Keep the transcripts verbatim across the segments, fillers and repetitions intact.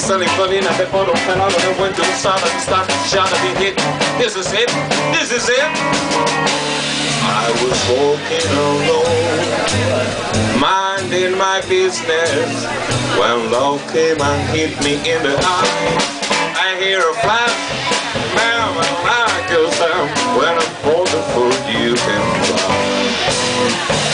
Sunny funny and the photo pen on the window solid start to shot to be hit. This is it, this is it. I was walking alone, minding my business, when love came and hit me in the eye. I hear a flash, ma'am, I like your sound. When I'm for the food you can buy.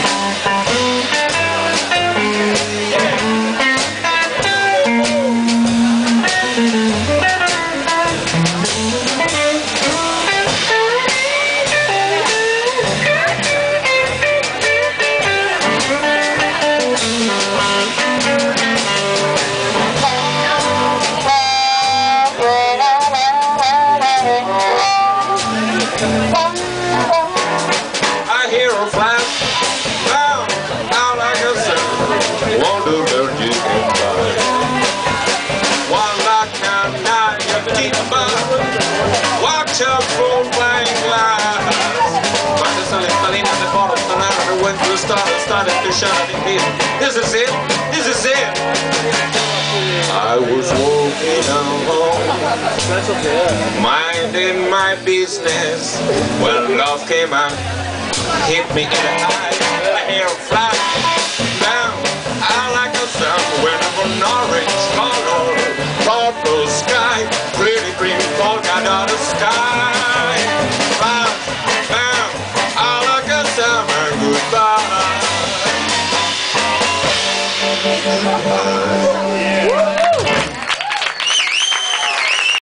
I hear a flash, now, now like a sound, wonder where you can buy. One like a night, you're deeper, watch out for flying glass. But the sun is falling at the bottom of the night, and the wind will start and started to shut up in here. This is it, this is it. I was walking alone, minding my business, when love came and hit me in the eye. I hear a flash, down, I like a sound when I'm an orange color, purple sky, pretty green polka dot sky. Flash,